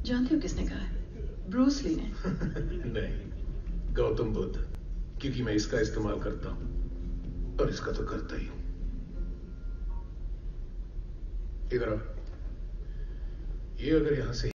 जानते हो किसने कहा है? ब्रूस ली ने। नहीं, गौतम बुद्ध, क्योंकि मैं इसका इस्तेमाल करता हूं और इसका तो करता ही हूं। इधर आओ। ये अगर यहां से